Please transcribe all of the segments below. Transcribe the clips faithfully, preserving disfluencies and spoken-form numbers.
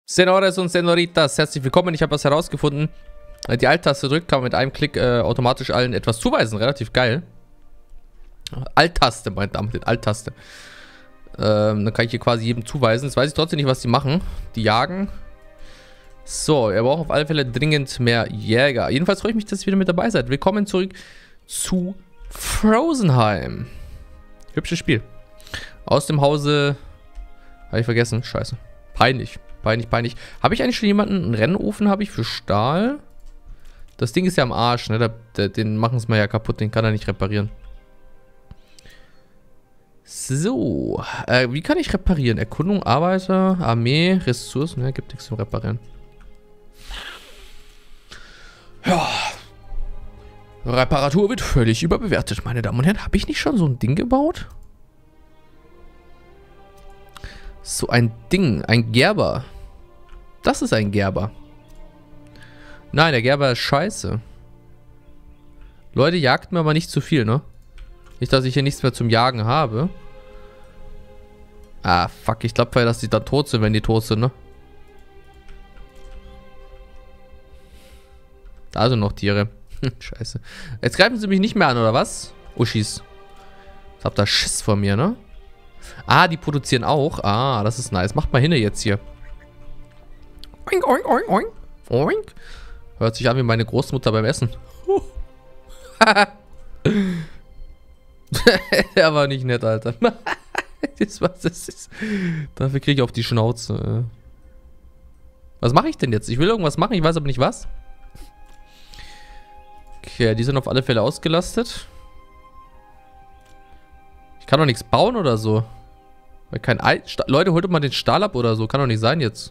Senores und Senoritas, herzlich willkommen. Ich habe was herausgefunden. Die Alt-Taste drückt, kann man mit einem Klick äh, automatisch allen etwas zuweisen. Relativ geil. Alt-Taste, meine Damen und Herren, Alt-Taste. Ähm, dann kann ich hier quasi jedem zuweisen. Jetzt weiß ich trotzdem nicht, was die machen. Die jagen. So, er braucht auf alle Fälle dringend mehr Jäger. Jedenfalls freue ich mich, dass ihr wieder mit dabei seid. Willkommen zurück zu Frozenheim. Hübsches Spiel. Aus dem Hause... Habe ich vergessen. Scheiße. Peinlich. Peinlich, peinlich. Habe ich eigentlich schon jemanden? Einen Rennofen habe ich für Stahl? Das Ding ist ja am Arsch, ne? Da, da, den machen es mal ja kaputt. Den kann er nicht reparieren. So. Äh, wie kann ich reparieren? Erkundung, Arbeiter, Armee, Ressourcen. Ne, gibt nichts zum Reparieren. Ja. Reparatur wird völlig überbewertet, meine Damen und Herren. Habe ich nicht schon so ein Ding gebaut? So ein Ding. Ein Gerber. Das ist ein Gerber. Nein, der Gerber ist scheiße. Leute, jagt mir aber nicht zu viel, ne? Nicht, dass ich hier nichts mehr zum Jagen habe. Ah, fuck. Ich glaube, dass die dann tot sind, wenn die tot sind, ne? Da sind noch Tiere. Scheiße. Jetzt greifen sie mich nicht mehr an, oder was? Uschis. Ich hab da Schiss vor mir, ne? Ah, die produzieren auch. Ah, das ist nice. Macht mal hin jetzt hier. Oink, oink, oink, oink. Oink. Hört sich an wie meine Großmutter beim Essen. Der war nicht nett, Alter. Das war, das ist, dafür kriege ich auf die Schnauze. Was mache ich denn jetzt? Ich will irgendwas machen, ich weiß aber nicht was. Okay, die sind auf alle Fälle ausgelastet. Ich kann doch nichts bauen oder so. Weil kein Ei... Leute, holt doch mal den Stahl ab oder so. Kann doch nicht sein jetzt.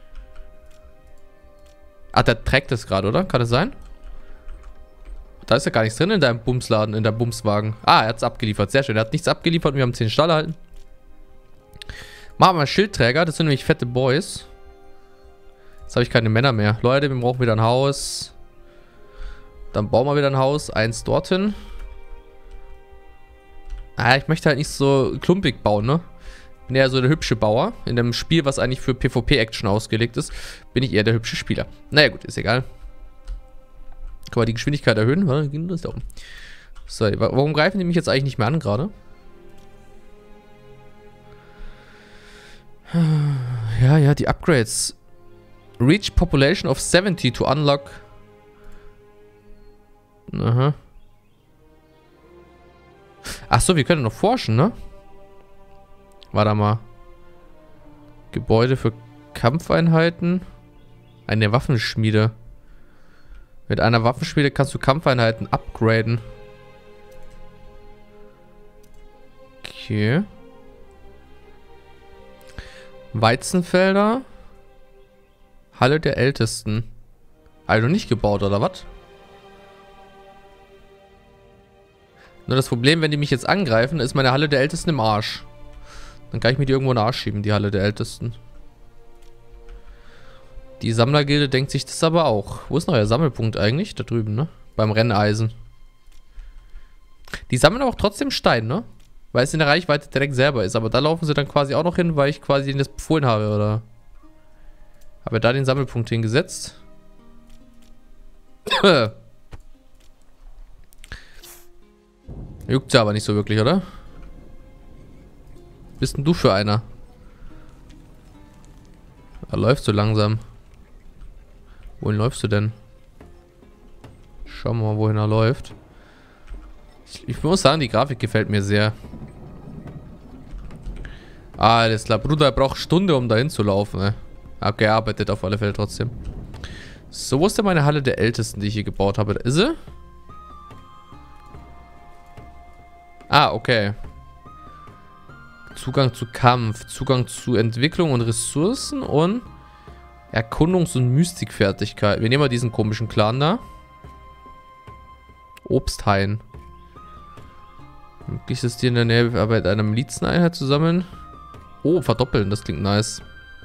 Ah, der trägt das gerade, oder? Kann das sein? Da ist ja gar nichts drin in deinem Bumsladen, in deinem Bumswagen. Ah, er hat es abgeliefert. Sehr schön. Er hat nichts abgeliefert und wir haben zehn Stahl erhalten. Machen wir mal Schildträger. Das sind nämlich fette Boys. Jetzt habe ich keine Männer mehr. Leute, wir brauchen wieder ein Haus. Dann bauen wir wieder ein Haus. Eins dorthin. Ah, ich möchte halt nicht so klumpig bauen, ne? Bin eher so der hübsche Bauer. In einem Spiel, was eigentlich für PvP-Action ausgelegt ist, bin ich eher der hübsche Spieler. Naja, gut, ist egal. Kann man die Geschwindigkeit erhöhen? Das da oben. So, warum greifen die mich jetzt eigentlich nicht mehr an gerade? Ja, ja, die Upgrades. Reach Population of seventy to unlock. Aha. Achso, wir können noch forschen, ne? Warte mal. Gebäude für Kampfeinheiten. Eine Waffenschmiede. Mit einer Waffenschmiede kannst du Kampfeinheiten upgraden. Okay. Weizenfelder. Halle der Ältesten. Also nicht gebaut, oder was? Nur das Problem, wenn die mich jetzt angreifen, ist meine Halle der Ältesten im Arsch. Dann kann ich mir die irgendwo in den Arsch schieben, die Halle der Ältesten. Die Sammlergilde denkt sich das aber auch. Wo ist noch der Sammelpunkt eigentlich? Da drüben, ne? Beim Renneisen. Die sammeln aber auch trotzdem Stein, ne? Weil es in der Reichweite direkt selber ist. Aber da laufen sie dann quasi auch noch hin, weil ich quasi ihnen das befohlen habe, oder? Habe da den Sammelpunkt hingesetzt. Juckt ja aber nicht so wirklich, oder? Bist denn du für einer? Da läufst du langsam. Wohin läufst du denn? Schauen wir mal, wohin er läuft. Ich, ich muss sagen, die Grafik gefällt mir sehr. Ah, alles klar. Bruder braucht Stunde, um dahin zu laufen, ne? Okay, er arbeitet auf alle Fälle trotzdem. So, wo ist denn meine Halle der Ältesten, die ich hier gebaut habe? Da ist sie? Ah, okay. Zugang zu Kampf, Zugang zu Entwicklung und Ressourcen und Erkundungs- und Mystikfertigkeit. Wir nehmen mal diesen komischen Clan da. Obsthain. Möglich ist dir in der Nähe bei einer Milizeneinheit zusammen. Oh, verdoppeln, das klingt nice.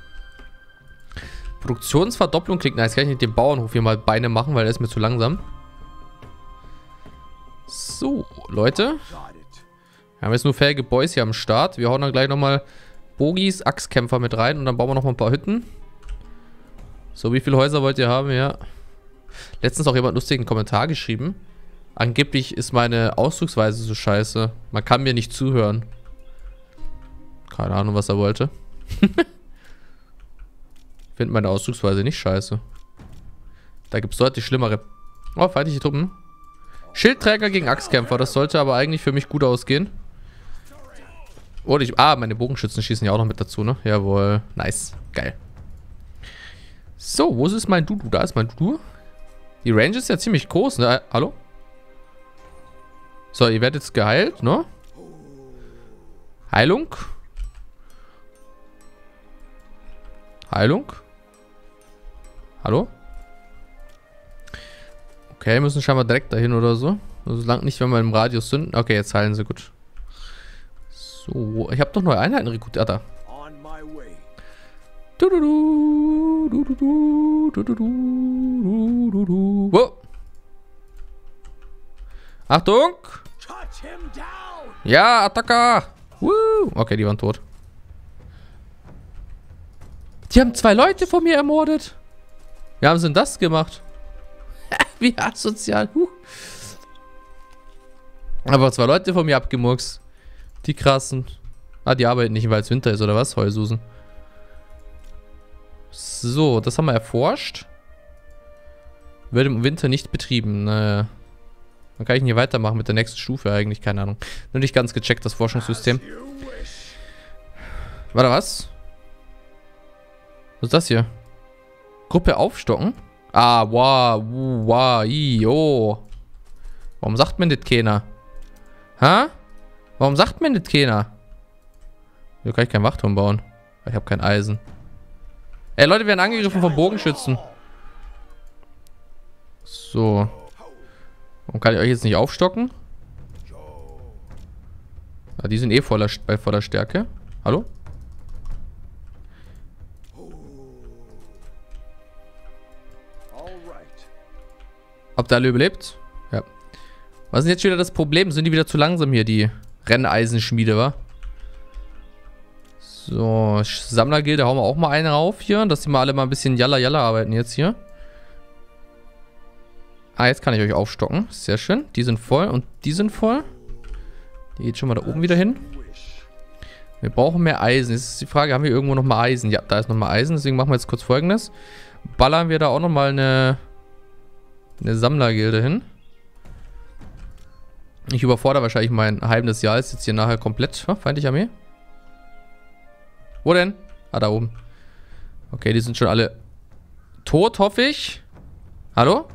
Produktionsverdopplung klingt nice. Kann ich nicht den Bauernhof hier mal Beine machen, weil der ist mir zu langsam. So, Leute. Wir haben jetzt nur fähige Boys hier am Start. Wir hauen dann gleich nochmal Bogis, Axtkämpfer mit rein und dann bauen wir nochmal ein paar Hütten. So, wie viele Häuser wollt ihr haben? Ja. Letztens auch jemand lustigen Kommentar geschrieben. Angeblich ist meine Ausdrucksweise so scheiße. Man kann mir nicht zuhören. Keine Ahnung, was er wollte. Ich finde meine Ausdrucksweise nicht scheiße. Da gibt es deutlich schlimmere. Oh, feindliche Truppen. Schildträger gegen Axtkämpfer. Das sollte aber eigentlich für mich gut ausgehen. Oder ich... Ah, meine Bogenschützen schießen ja auch noch mit dazu, ne? Jawohl. Nice. Geil. So, wo ist mein Dudu? Da ist mein Dudu. Die Range ist ja ziemlich groß, ne? Hallo? So, ihr werdet jetzt geheilt, ne? Heilung. Heilung. Hallo? Okay, müssen scheinbar direkt dahin oder so. Also solange nicht, wenn wir im Radius sind. Okay, jetzt heilen sie gut. So, ich habe doch neue Einheiten rekrutiert. Ah, da. Du, du, du, du, du, du, du, du, du, du, du. Wow. Achtung! Ja, Attacke! Woo. Okay, die waren tot. Die haben zwei Leute von mir ermordet. Wie haben sie denn das gemacht? Wie asozial. Huh. Aber zwei Leute von mir abgemurkst. Die krassen. Ah, die arbeiten nicht, weil es Winter ist, oder was? Heulsusen. So, das haben wir erforscht. Wird im Winter nicht betrieben. Naja. Dann kann ich hier weitermachen mit der nächsten Stufe eigentlich. Keine Ahnung. Nur nicht ganz gecheckt, das Forschungssystem. Warte, was? Was ist das hier? Gruppe aufstocken? Ah, wow, wow, io. Warum sagt mir das keiner? Hä? Warum sagt mir das keiner? Hier kann ich keinen Wachturm bauen. Ich habe kein Eisen. Ey, Leute, wir werden angegriffen von Bogenschützen. So. Warum kann ich euch jetzt nicht aufstocken? Ah, die sind eh voller, bei voller Stärke. Hallo? Habt ihr alle überlebt? Ja. Was ist jetzt wieder das Problem? Sind die wieder zu langsam hier, die Renneisenschmiede, wa? So, Sammlergilde hauen wir auch mal eine rauf hier, dass die mal alle mal ein bisschen jalla jalla arbeiten jetzt hier. Ah, jetzt kann ich euch aufstocken. Sehr schön. Die sind voll und die sind voll. Die geht schon mal da oben wieder hin. Wir brauchen mehr Eisen. Jetzt ist die Frage, haben wir irgendwo noch mal Eisen? Ja, da ist noch mal Eisen, deswegen machen wir jetzt kurz Folgendes. Ballern wir da auch noch mal eine, eine Sammlergilde hin. Ich überfordere wahrscheinlich mein Heim des Jahres jetzt hier nachher komplett. Oh, feindliche Armee. Wo denn? Ah, da oben. Okay, die sind schon alle tot, hoffe ich. Hallo?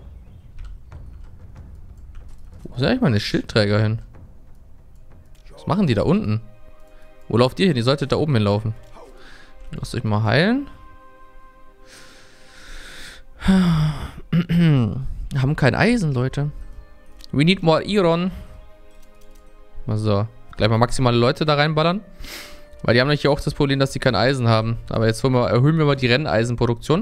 Wo sind eigentlich meine Schildträger hin? Was machen die da unten? Wo lauft ihr hin? Ihr solltet da oben hinlaufen. Lasst euch mal heilen. Wir haben kein Eisen, Leute. We need more Iron. So. Gleich mal maximale Leute da reinballern. Weil die haben nämlich auch das Problem, dass sie kein Eisen haben. Aber jetzt wir, erhöhen wir mal die Renneisenproduktion.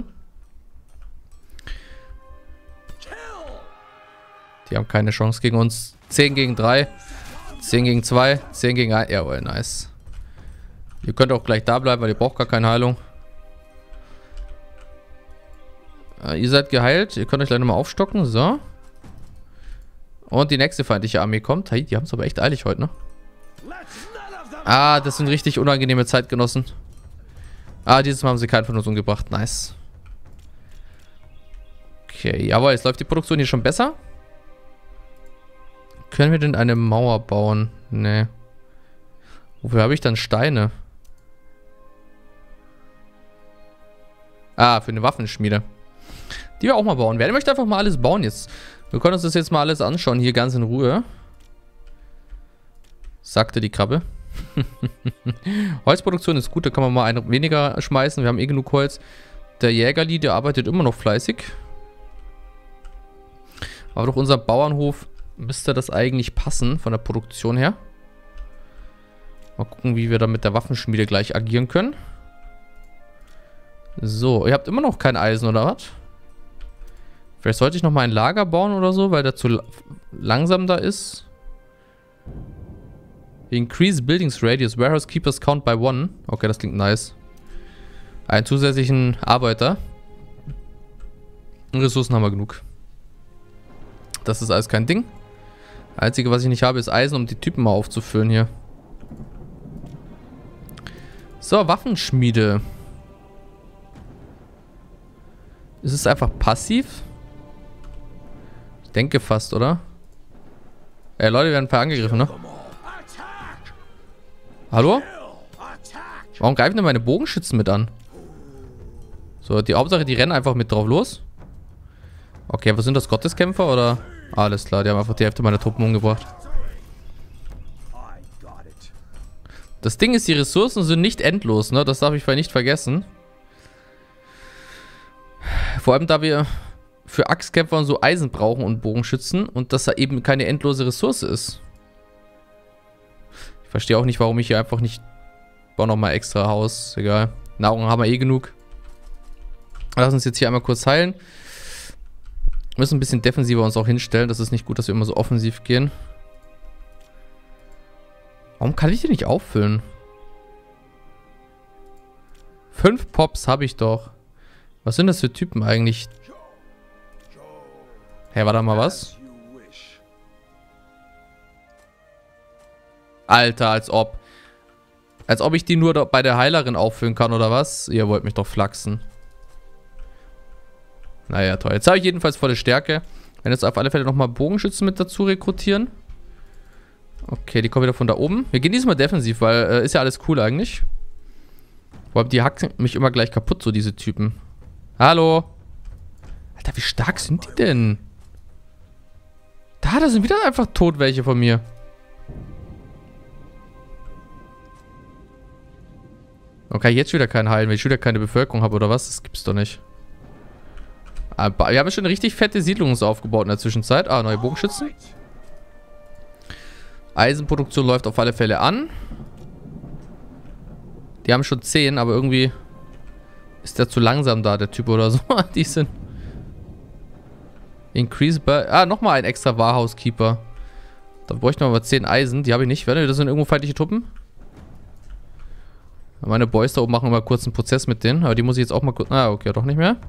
Die haben keine Chance gegen uns. zehn gegen drei. zehn gegen zwei. zehn gegen eins. Jawohl, nice. Ihr könnt auch gleich da bleiben, weil ihr braucht gar keine Heilung. Äh, ihr seid geheilt. Ihr könnt euch gleich nochmal aufstocken. So. Und die nächste feindliche Armee kommt. Hey, die haben es aber echt eilig heute, ne? Ah, das sind richtig unangenehme Zeitgenossen. Ah, dieses Mal haben sie keinen von uns umgebracht. Nice. Okay, jawohl, jetzt läuft die Produktion hier schon besser. Können wir denn eine Mauer bauen? Nee. Wofür habe ich dann Steine? Ah, für eine Waffenschmiede. Die wir auch mal bauen werden. Ich möchte einfach mal alles bauen jetzt. Wir können uns das jetzt mal alles anschauen, hier ganz in Ruhe. Sagte die Krabbe. Holzproduktion ist gut, da kann man mal eine weniger schmeißen. Wir haben eh genug Holz. Der Jägerli, der arbeitet immer noch fleißig. Aber durch unseren Bauernhof müsste das eigentlich passen, von der Produktion her. Mal gucken, wie wir da mit der Waffenschmiede gleich agieren können. So, ihr habt immer noch kein Eisen, oder was? Vielleicht sollte ich noch mal ein Lager bauen oder so, weil der zu langsam da ist. Increase Buildings Radius. Warehouse Keepers Count by one. Okay, das klingt nice. Einen zusätzlichen Arbeiter. Ressourcen haben wir genug. Das ist alles kein Ding. Einzige, was ich nicht habe, ist Eisen, um die Typen mal aufzufüllen hier. So, Waffenschmiede. Ist es einfach passiv? Ich denke fast, oder? Ey, Leute, wir werden angegriffen, ne? Hallo? Warum greifen denn meine Bogenschützen mit an? So, die Hauptsache, die rennen einfach mit drauf los. Okay, was sind das? Gotteskämpfer oder? Alles klar, die haben einfach die Hälfte meiner Truppen umgebracht. Das Ding ist, die Ressourcen sind nicht endlos, ne? Das darf ich vielleicht nicht vergessen. Vor allem, da wir für Axtkämpfer so Eisen brauchen und Bogenschützen und das da eben keine endlose Ressource ist. Ich verstehe auch nicht, warum ich hier einfach nicht... Ich baue nochmal extra Haus. Egal. Nahrung haben wir eh genug. Lass uns jetzt hier einmal kurz heilen. Wir müssen ein bisschen defensiver uns auch hinstellen. Das ist nicht gut, dass wir immer so offensiv gehen. Warum kann ich die nicht auffüllen? Fünf Pops habe ich doch. Was sind das für Typen eigentlich? Hey, war da mal was? Alter, als ob. Als ob ich die nur bei der Heilerin auffüllen kann, oder was? Ihr wollt mich doch flachsen. Naja, toll. Jetzt habe ich jedenfalls volle Stärke. Wir werden jetzt auf alle Fälle nochmal Bogenschützen mit dazu rekrutieren. Okay, die kommen wieder von da oben. Wir gehen diesmal defensiv, weil äh, ist ja alles cool eigentlich. Vor allem, die hacken mich immer gleich kaputt, so diese Typen. Hallo? Alter, wie stark sind die denn? Da, da sind wieder einfach tot welche von mir. Okay, jetzt wieder kein Heilen, weil ich wieder keine Bevölkerung habe, oder was? Das gibt's doch nicht. Aber wir haben schon eine richtig fette Siedlung aufgebaut in der Zwischenzeit. Ah, neue Bogenschützen. Eisenproduktion läuft auf alle Fälle an. Die haben schon zehn, aber irgendwie ist der zu langsam da, der Typ oder so. Die sind... Increase by... Ah, nochmal ein extra Warhousekeeper. Da bräuchten wir aber zehn Eisen. Die habe ich nicht. Warte, das sind irgendwo feindliche Truppen. Meine Boys da oben machen immer kurz einen Prozess mit denen. Aber die muss ich jetzt auch mal kurz... Ah, okay, doch nicht mehr.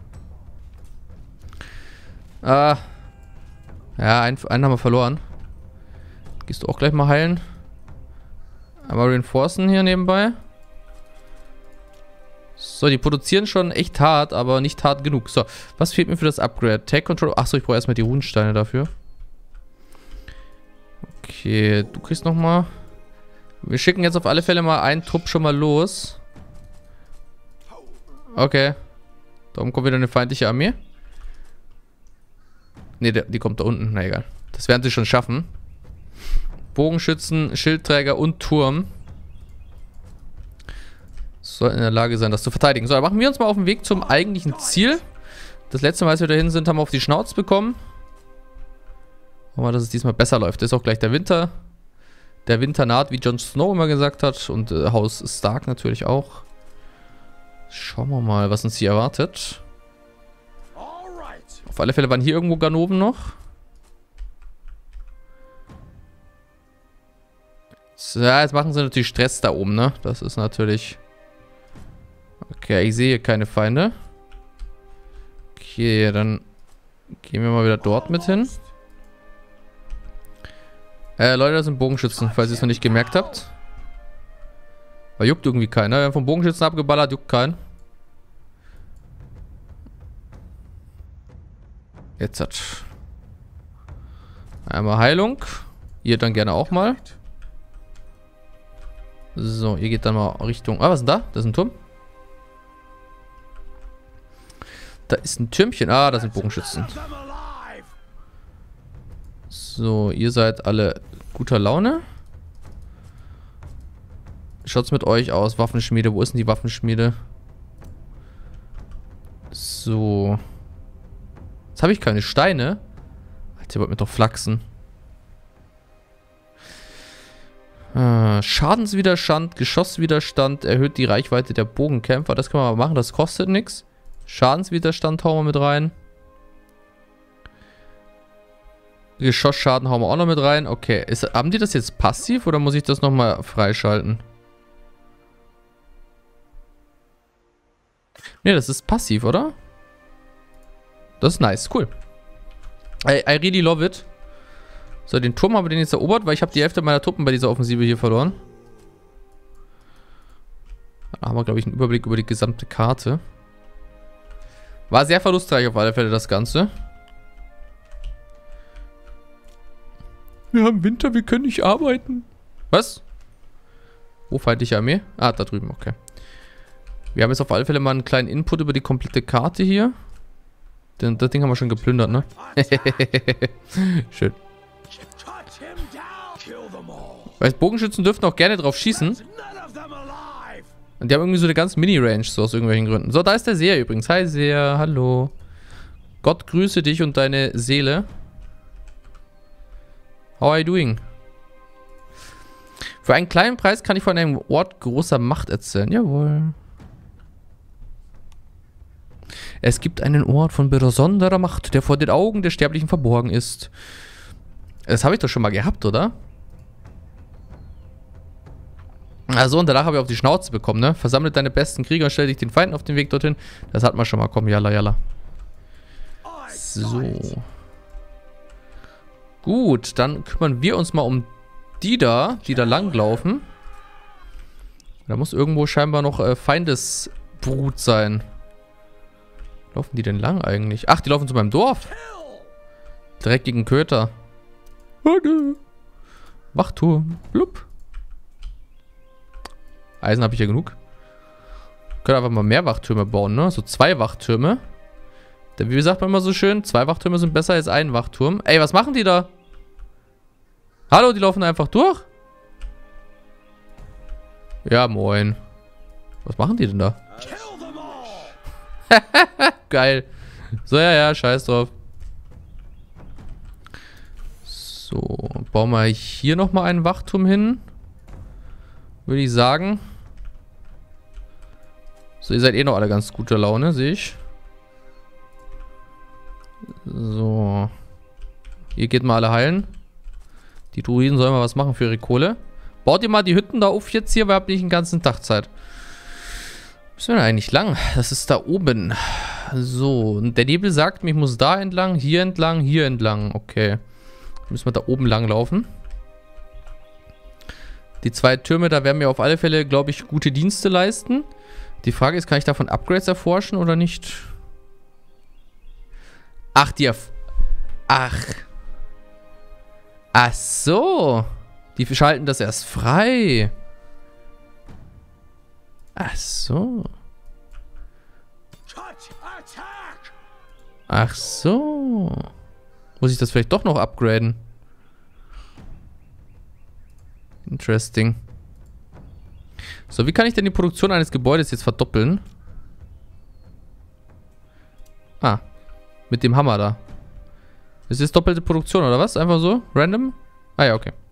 Ah. Ja, einen, einen haben wir verloren. Gehst du auch gleich mal heilen? Einmal reinforcen hier nebenbei. So, die produzieren schon echt hart, aber nicht hart genug. So, was fehlt mir für das Upgrade? Take Control. Achso, ich brauche erstmal die Runensteine dafür. Okay, du kriegst nochmal. Wir schicken jetzt auf alle Fälle mal einen Trupp schon mal los. Okay. Da oben kommt wieder eine feindliche Armee. Ne, die kommt da unten. Na egal. Das werden sie schon schaffen. Bogenschützen, Schildträger und Turm sollten in der Lage sein, das zu verteidigen. So, dann machen wir uns mal auf den Weg zum eigentlichen Ziel. Das letzte Mal, als wir dahin sind, haben wir auf die Schnauze bekommen. Hoffen wir mal, dass es diesmal besser läuft. Das ist auch gleich der Winter. Der Winter naht, wie Jon Snow immer gesagt hat. Und äh, Haus Stark natürlich auch. Schauen wir mal, was uns hier erwartet. Auf alle Fälle waren hier irgendwo Ganoven noch. So, ja, jetzt machen sie natürlich Stress da oben, ne? Das ist natürlich... Okay, ich sehe keine Feinde. Okay, dann gehen wir mal wieder dort mit hin. Äh, Leute, das sind Bogenschützen, falls ihr es noch nicht gemerkt habt. Weil juckt irgendwie keiner. Wir haben vom Bogenschützen abgeballert, juckt keinen. Jetzt hat... Einmal Heilung. Ihr dann gerne auch mal. So, ihr geht dann mal Richtung... Ah, was ist denn da? Das ist ein Turm. Da ist ein Türmchen. Ah, da sind Bogenschützen. So, ihr seid alle guter Laune. Schaut's mit euch aus? Waffenschmiede. Wo ist denn die Waffenschmiede? So. Jetzt habe ich keine Steine. Alter, ihr wollt mir doch flachsen. Äh, Schadenswiderstand, Geschosswiderstand erhöht die Reichweite der Bogenkämpfer. Das können wir mal machen, das kostet nichts. Schadenswiderstand hauen wir mit rein. Geschossschaden hauen wir auch noch mit rein. Okay, ist, haben die das jetzt passiv oder muss ich das nochmal freischalten? Ne, das ist passiv, oder? Das ist nice. Cool. I, I really love it. So, den Turm haben wir den jetzt erobert, weil ich habe die Hälfte meiner Truppen bei dieser Offensive hier verloren. Da haben wir, glaube ich, einen Überblick über die gesamte Karte. War sehr verlustreich auf alle Fälle, das Ganze. Wir haben Winter, wir können nicht arbeiten. Was? Wo feindliche Armee? Ah, da drüben, okay. Wir haben jetzt auf alle Fälle mal einen kleinen Input über die komplette Karte hier. Denn das Ding haben wir schon geplündert, ne? Schön. Weil Bogenschützen dürften auch gerne drauf schießen. Und die haben irgendwie so eine ganz Mini-Range, so aus irgendwelchen Gründen. So, da ist der Seher übrigens. Hi Seher, hallo. Gott grüße dich und deine Seele. How are you doing? Für einen kleinen Preis kann ich von einem Ort großer Macht erzählen. Jawohl. Es gibt einen Ort von besonderer Macht, der vor den Augen der Sterblichen verborgen ist. Das habe ich doch schon mal gehabt, oder? Also, und danach habe ich auf die Schnauze bekommen, ne? Versammle deine besten Krieger und stell dich den Feinden auf den Weg dorthin. Das hat man schon mal. Komm, jalla, jalla. So. Gut, dann kümmern wir uns mal um die da, die da langlaufen. Da muss irgendwo scheinbar noch äh, Feindesbrut sein. Laufen die denn lang eigentlich? Ach, die laufen zu meinem Dorf. Dreckigen Köter. Wachturm. Blub. Eisen habe ich ja genug. Können einfach mal mehr Wachtürme bauen, ne? So zwei Wachtürme. Denn wie sagt man immer so schön, zwei Wachtürme sind besser als ein Wachturm. Ey, was machen die da? Hallo, die laufen einfach durch? Ja, moin. Was machen die denn da? Geil. So, ja, ja, scheiß drauf. So, bauen wir hier nochmal einen Wachturm hin. Würde ich sagen. So, ihr seid eh noch alle ganz guter Laune, sehe ich. So. Ihr geht mal alle heilen. Die Druiden sollen mal was machen für ihre Kohle. Baut ihr mal die Hütten da auf jetzt hier, weil ihr habt nicht den ganzen Tag Zeit. Was ist denn eigentlich lang? Das ist da oben. So, und der Nebel sagt mir, ich muss da entlang, hier entlang, hier entlang. Okay. Müssen wir da oben lang laufen. Die zwei Türme, da werden wir auf alle Fälle, glaube ich, gute Dienste leisten. Die Frage ist, kann ich davon Upgrades erforschen oder nicht? Ach, die... Erf Ach. Ach so. Die schalten das erst frei. Ach so. Ach so. Muss ich das vielleicht doch noch upgraden? Interesting. So, wie kann ich denn die Produktion eines Gebäudes jetzt verdoppeln? Ah. Mit dem Hammer da. Ist das doppelte Produktion oder was? Einfach so? Random? Ah ja, okay.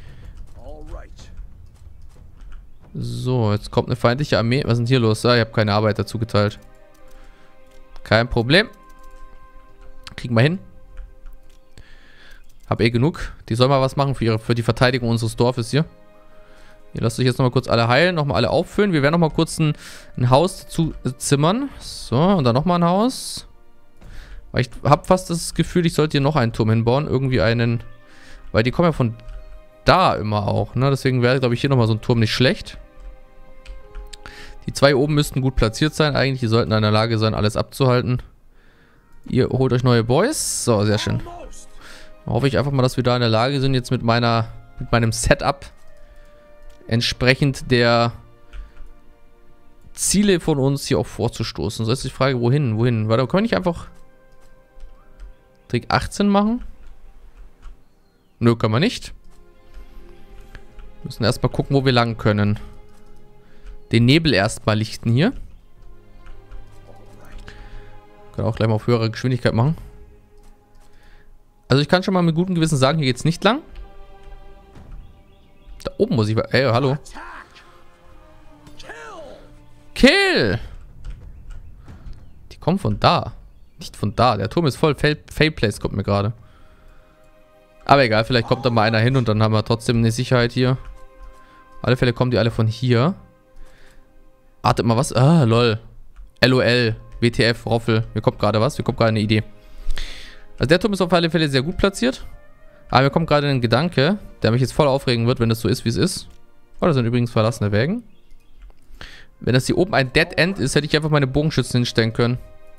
So, jetzt kommt eine feindliche Armee. Was ist denn hier los? Ah, ich habe keine Arbeit dazu geteilt. Kein Problem. Kriegen wir hin. Hab eh genug. Die soll mal was machen für, ihre, für die Verteidigung unseres Dorfes hier. Ihr lasst euch jetzt nochmal kurz alle heilen. Nochmal alle auffüllen. Wir werden nochmal kurz ein, ein Haus dazu zimmern. So, und dann nochmal ein Haus. Weil ich habe fast das Gefühl, ich sollte hier noch einen Turm hinbauen. Irgendwie einen... Weil die kommen ja von da immer auch, ne? Deswegen wäre, glaube ich, hier nochmal so ein Turm nicht schlecht. Die zwei oben müssten gut platziert sein. Eigentlich, die sollten in der Lage sein, alles abzuhalten. Ihr holt euch neue Boys. So, sehr schön. Dann hoffe ich einfach mal, dass wir da in der Lage sind, jetzt mit meiner, mit meinem Setup entsprechend der Ziele von uns hier auch vorzustoßen. So ist die Frage, wohin, wohin? Warte, können wir nicht einfach Trick achtzehn machen? Nö, können wir nicht. Wir müssen erstmal gucken, wo wir lang können. Den Nebel erstmal lichten hier. Können auch gleich mal auf höhere Geschwindigkeit machen. Also ich kann schon mal mit gutem Gewissen sagen, hier geht's nicht lang. Da oben muss ich... Ey, hallo. Kill! Die kommen von da. Nicht von da. Der Turm ist voll Fail-Place, kommt mir gerade. Aber egal, vielleicht kommt da mal einer hin und dann haben wir trotzdem eine Sicherheit hier. Auf alle Fälle kommen die alle von hier. Wartet mal, was? Ah, lol. LOL. W T F, Roffel. Mir kommt gerade was. Mir kommt gerade eine Idee. Also der Turm ist auf alle Fälle sehr gut platziert. Aber mir kommt gerade ein Gedanke, der mich jetzt voll aufregen wird, wenn das so ist, wie es ist. Oh, das sind übrigens verlassene Wägen. Wenn das hier oben ein Dead End ist, hätte ich einfach meine Bogenschützen hinstellen können.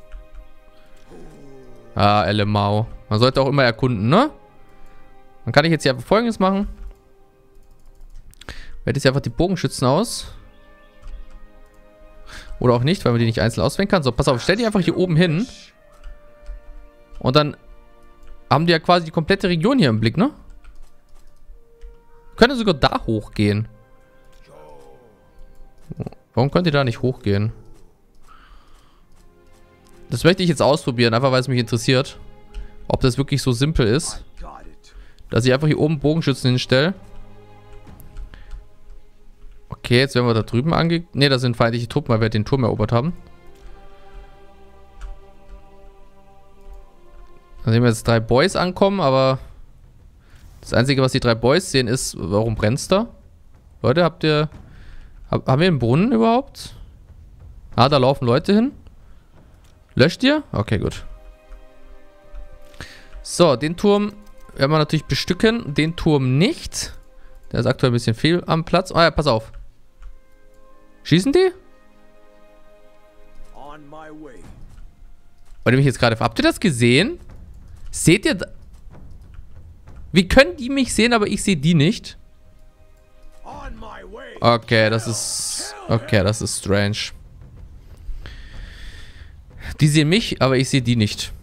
Ah, L M A U. Man sollte auch immer erkunden, ne? Dann kann ich jetzt hier einfach Folgendes machen. Wähle jetzt hier einfach die Bogenschützen aus. Oder auch nicht, weil man die nicht einzeln auswählen kann. So, pass auf, stell die einfach hier oben hin. Und dann haben die ja quasi die komplette Region hier im Blick, ne? Können sogar da hochgehen. Warum könnt ihr da nicht hochgehen? Das möchte ich jetzt ausprobieren, einfach weil es mich interessiert. Ob das wirklich so simpel ist. Dass ich einfach hier oben Bogenschützen hinstelle. Okay, jetzt werden wir da drüben ange... Ne, da sind feindliche Truppen, weil wir den Turm erobert haben. Dann sehen wir jetzt drei Boys ankommen, aber... Das Einzige, was die drei Boys sehen, ist... Warum brennt's da? Leute, habt ihr... Hab, haben wir einen Brunnen überhaupt? Ah, da laufen Leute hin. Löscht ihr? Okay, gut. So, den Turm werden wir natürlich bestücken. Den Turm nicht. Der ist aktuell ein bisschen fehl am Platz. Oh ja, pass auf. Schießen die? Wollt ihr mich jetzt gerade... Habt ihr das gesehen? Seht ihr... Da? Wie können die mich sehen, aber ich sehe die nicht? Okay, das ist... Okay, das ist strange. Die sehen mich, aber ich sehe die nicht.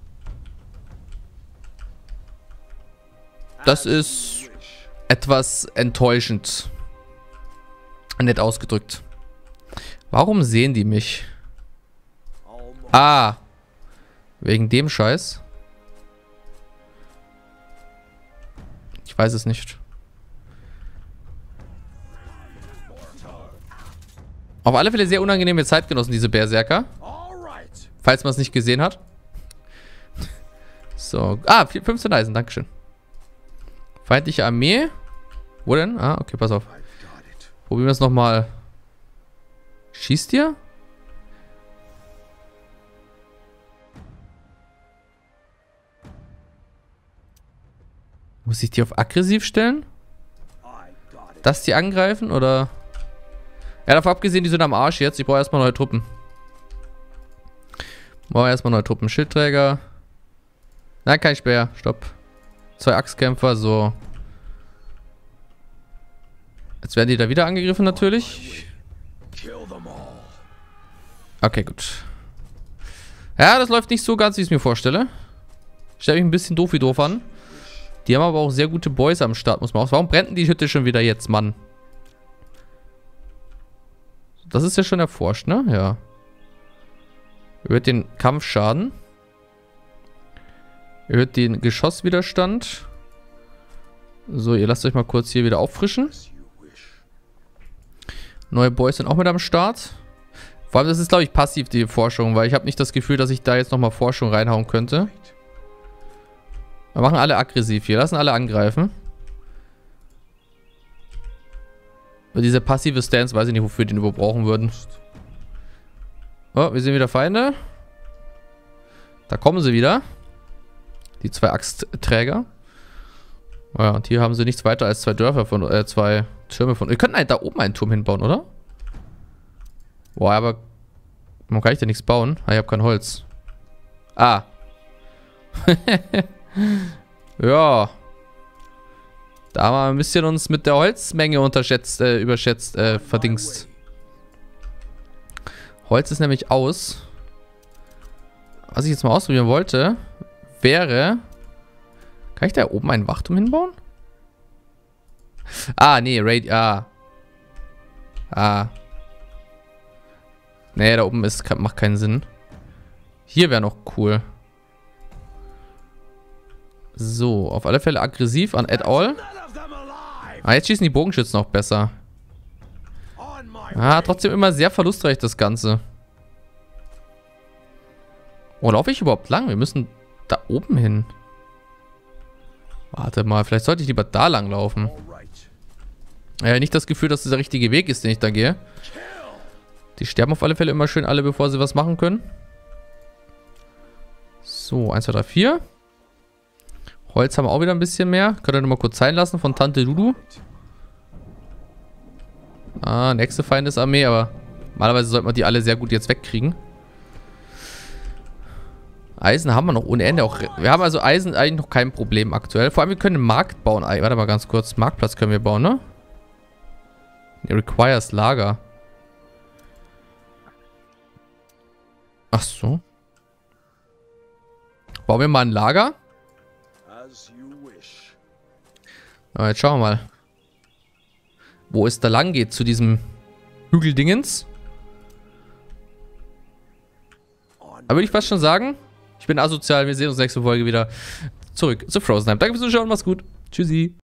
Das ist etwas enttäuschend. Nett ausgedrückt. Warum sehen die mich? Ah. Wegen dem Scheiß? Ich weiß es nicht. Auf alle Fälle sehr unangenehme Zeitgenossen, diese Berserker. Falls man es nicht gesehen hat. So. Ah, fünfzehn Eisen, dankeschön. Feindliche Armee. Wo denn? Ah, okay, pass auf. Probieren wir es nochmal. Schießt ihr? Muss ich die auf aggressiv stellen? Dass die angreifen, oder? Ja, davon abgesehen, die sind am Arsch jetzt. Ich brauche erstmal neue Truppen. Brauche erstmal neue Truppen. Schildträger. Nein, kein Speer. Stopp. Zwei Axtkämpfer, so. Jetzt werden die da wieder angegriffen, natürlich. Okay, gut. Ja, das läuft nicht so ganz, wie ich es mir vorstelle. Stelle mich ein bisschen doof wie doof an. Die haben aber auch sehr gute Boys am Start, muss man auch. Warum brennt denn die Hütte schon wieder jetzt, Mann? Das ist ja schon erforscht, ne? Ja. Erhöht den Kampfschaden. Erhöht den Geschosswiderstand. So, ihr lasst euch mal kurz hier wieder auffrischen. Neue Boys sind auch mit am Start. Vor allem, das ist, glaube ich, passiv, die Forschung, weil ich habe nicht das Gefühl, dass ich da jetzt nochmal Forschung reinhauen könnte. Wir machen alle aggressiv hier. Lassen alle angreifen. Und diese passive Stance, weiß ich nicht, wofür die den überhaupt brauchen würden. Oh, wir sehen wieder Feinde. Da kommen sie wieder. Die zwei Axtträger. Oh ja, und hier haben sie nichts weiter als zwei Dörfer von, äh, zwei Türme von... Wir könnten halt da oben einen Turm hinbauen, oder? Boah, aber... Warum kann ich da nichts bauen? Ah, ich habe kein Holz. Ah. Ja. Da haben wir ein bisschen uns mit der Holzmenge unterschätzt, äh, überschätzt, äh, verdingst. Holz ist nämlich aus. Was ich jetzt mal ausprobieren wollte, wäre... Kann ich da oben einen Wachturm hinbauen? Ah, nee, Raid... Ah. Ah. Nee, da oben ist, macht keinen Sinn. Hier wäre noch cool. So, auf alle Fälle aggressiv an et al. Ah, jetzt schießen die Bogenschützen auch besser. Ah, trotzdem immer sehr verlustreich das Ganze. Wo laufe ich überhaupt lang? Wir müssen da oben hin. Warte mal, vielleicht sollte ich lieber da lang laufen. Ja, nicht das Gefühl, dass das der richtige Weg ist, den ich da gehe. Die sterben auf alle Fälle immer schön alle, bevor sie was machen können. So, eins, zwei, drei, vier. Holz haben wir auch wieder ein bisschen mehr. Könnt ihr nochmal kurz sein lassen von Tante Dudu. Ah, nächste Feindesarmee, aber normalerweise sollte man die alle sehr gut jetzt wegkriegen. Eisen haben wir noch ohne Ende. Auch, wir haben also Eisen eigentlich noch kein Problem aktuell. Vor allem, wir können einen Markt bauen. Warte mal ganz kurz. Marktplatz können wir bauen, ne? It requires Lager. Ach so. Bauen wir mal ein Lager? Aber jetzt schauen wir mal. Wo es da lang geht zu diesem Hügeldingens. Aber würde ich fast schon sagen, ich bin asozial. Wir sehen uns nächste Folge wieder zurück zu Frozenheim. Danke fürs Zuschauen. Mach's gut. Tschüssi.